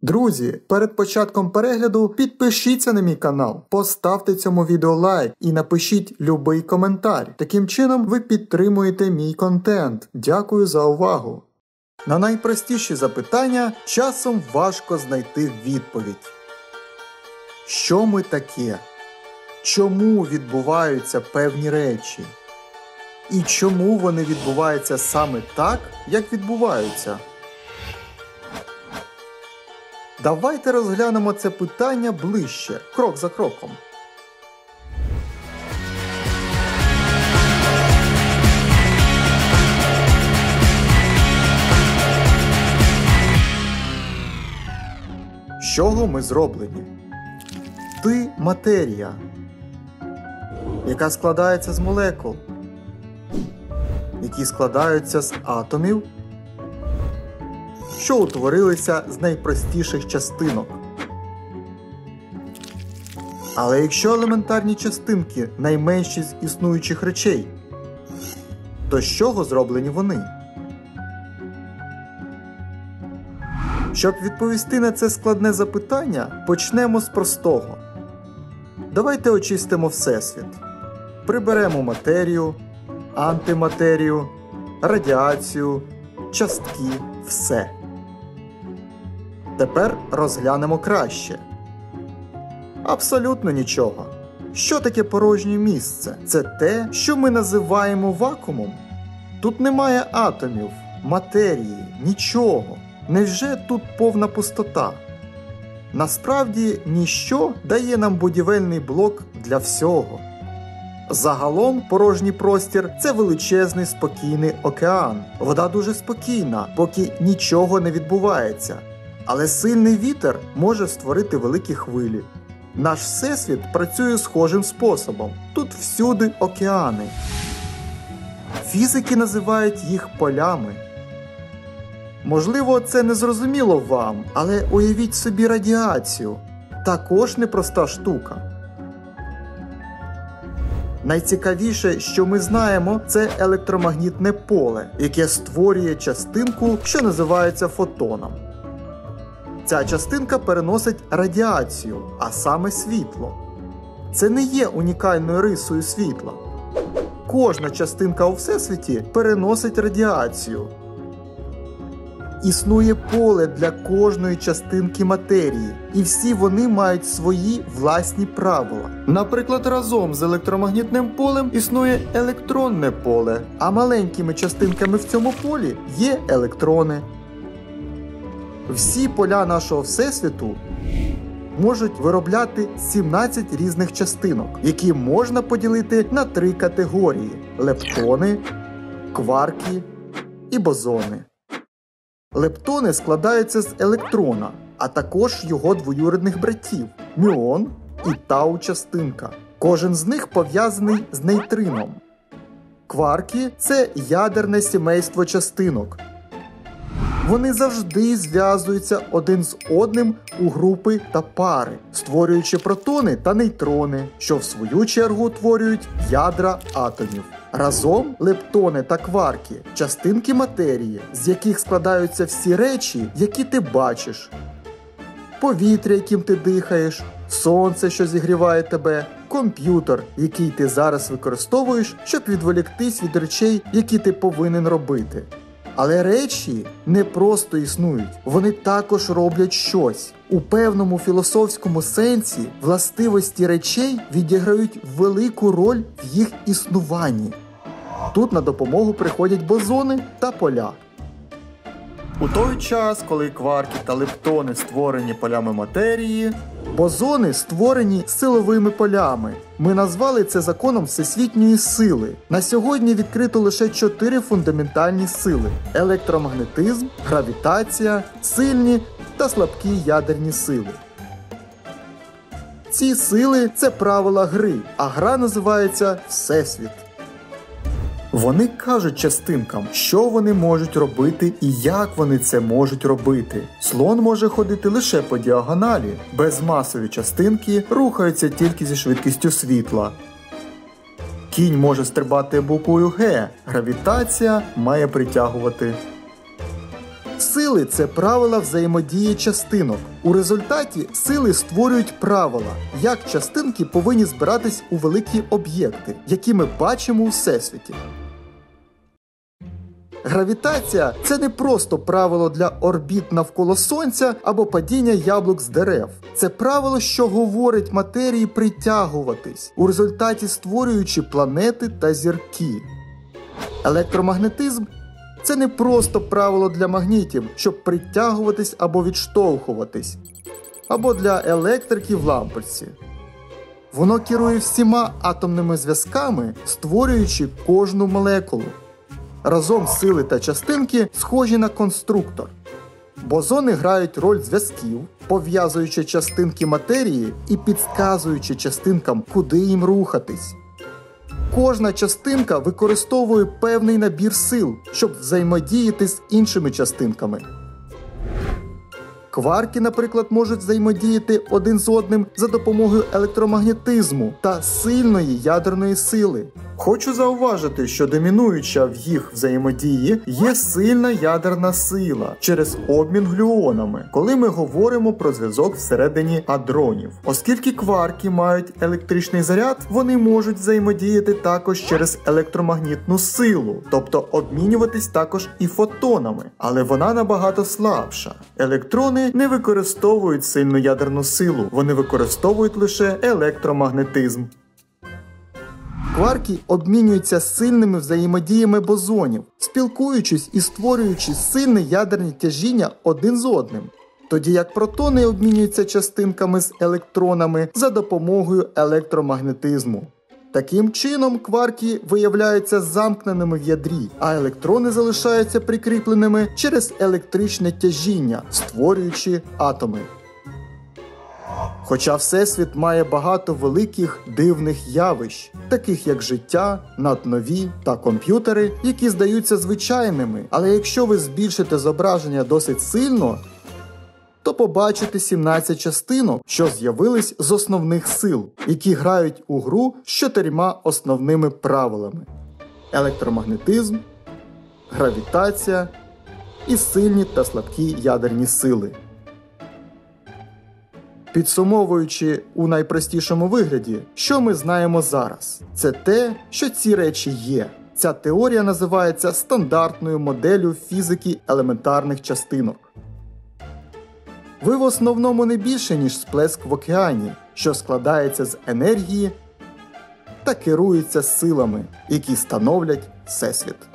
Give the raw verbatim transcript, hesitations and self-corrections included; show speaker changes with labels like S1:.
S1: Друзі, перед початком перегляду підпишіться на мій канал, поставте цьому відео лайк і напишіть любий коментар. Таким чином ви підтримуєте мій контент. Дякую за увагу. На найпростіші запитання часом важко знайти відповідь. Що ми таке? Чому відбуваються певні речі? І чому вони відбуваються саме так, як відбуваються? Давайте розглянемо це питання ближче, крок за кроком. З чого ми зроблені? Ти – матерія, яка складається з молекул, які складаються з атомів, що утворилися з найпростіших частинок. Але якщо елементарні частинки найменші з існуючих речей, то з чого зроблені вони? Щоб відповісти на це складне запитання, почнемо з простого. Давайте очистимо Всесвіт. Приберемо матерію, антиматерію, радіацію, частки, все. Тепер розглянемо краще. Абсолютно нічого. Що таке порожнє місце? Це те, що ми називаємо вакуумом. Тут немає атомів, матерії, нічого. Невже тут повна пустота? Насправді, ніщо дає нам будівельний блок для всього. Загалом порожній простір – це величезний спокійний океан. Вода дуже спокійна, поки нічого не відбувається. Але сильний вітер може створити великі хвилі. Наш Всесвіт працює схожим способом. Тут всюди океани. Фізики називають їх полями. Можливо, це не зрозуміло вам, але уявіть собі радіацію. Також непроста штука. Найцікавіше, що ми знаємо, це електромагнітне поле, яке створює частинку, що називається фотоном. Ця частинка переносить радіацію, а саме світло. Це не є унікальною рисою світла. Кожна частинка у Всесвіті переносить радіацію. Існує поле для кожної частинки матерії, і всі вони мають свої власні правила. Наприклад, разом з електромагнітним полем існує електронне поле, а маленькими частинками в цьому полі є електрони. Всі поля нашого Всесвіту можуть виробляти сімнадцять різних частинок, які можна поділити на три категорії – лептони, кварки і бозони. Лептони складаються з електрона, а також його двоюрідних братів – мюон і тау-частинка. Кожен з них пов'язаний з нейтрином. Кварки – це ядерне сімейство частинок. Вони завжди зв'язуються один з одним у групи та пари, створюючи протони та нейтрони, що в свою чергу утворюють ядра атомів. Разом лептони та кварки – частинки матерії, з яких складаються всі речі, які ти бачиш. Повітря, яким ти дихаєш, сонце, що зігріває тебе, комп'ютер, який ти зараз використовуєш, щоб відволіктись від речей, які ти повинен робити. Але речі не просто існують, вони також роблять щось. У певному філософському сенсі властивості речей відіграють велику роль в їх існуванні. Тут на допомогу приходять бозони та поля. У той час, коли кварки та лептони створені полями матерії, бозони створені силовими полями. Ми назвали це законом всесвітньої сили. На сьогодні відкрито лише чотири фундаментальні сили – електромагнетизм, гравітація, сильні та слабкі ядерні сили. Ці сили – це правила гри, а гра називається Всесвіт. Вони кажуть частинкам, що вони можуть робити і як вони це можуть робити. Слон може ходити лише по діагоналі. Безмасові частинки рухаються тільки зі швидкістю світла. Кінь може стрибати буквою Г. Гравітація має притягувати. Сили – це правила взаємодії частинок. У результаті сили створюють правила, як частинки повинні збиратись у великі об'єкти, які ми бачимо у Всесвіті. Гравітація – це не просто правило для орбіт навколо Сонця або падіння яблук з дерев. Це правило, що говорить матерії притягуватись, у результаті створюючи планети та зірки. Електромагнетизм – це не просто правило для магнітів, щоб притягуватись або відштовхуватись, або для електриків в лампочці. Воно керує всіма атомними зв'язками, створюючи кожну молекулу. Разом сили та частинки схожі на конструктор. Бозони грають роль зв'язків, пов'язуючи частинки матерії і підказуючи частинкам, куди їм рухатись. Кожна частинка використовує певний набір сил, щоб взаємодіяти з іншими частинками. Кварки, наприклад, можуть взаємодіяти один з одним за допомогою електромагнетизму та сильної ядерної сили. Хочу зауважити, що домінуюча в їх взаємодії є сильна ядерна сила через обмін глюонами, коли ми говоримо про зв'язок всередині адронів. Оскільки кварки мають електричний заряд, вони можуть взаємодіяти також через електромагнітну силу, тобто обмінюватись також і фотонами, але вона набагато слабша. Електрони не використовують сильну ядерну силу, вони використовують лише електромагнетизм. Кварки обмінюються сильними взаємодіями бозонів, спілкуючись і створюючи сильне ядерне тяжіння один з одним, тоді як протони обмінюються частинками з електронами за допомогою електромагнетизму. Таким чином, кварки виявляються замкненими в ядрі, а електрони залишаються прикріпленими через електричне тяжіння, створюючи атоми. Хоча Всесвіт має багато великих дивних явищ, таких як життя, наднові та комп'ютери, які здаються звичайними, але якщо ви збільшите зображення досить сильно, то побачите сімнадцять частинок, що з'явились з основних сил, які грають у гру з чотирма основними правилами – електромагнетизм, гравітація і сильні та слабкі ядерні сили. Підсумовуючи у найпростішому вигляді, що ми знаємо зараз? Це те, що ці речі є. Ця теорія називається стандартною моделлю фізики елементарних частинок. Ви в основному не більше, ніж сплеск в океані, що складається з енергії та керується силами, які становлять Всесвіт.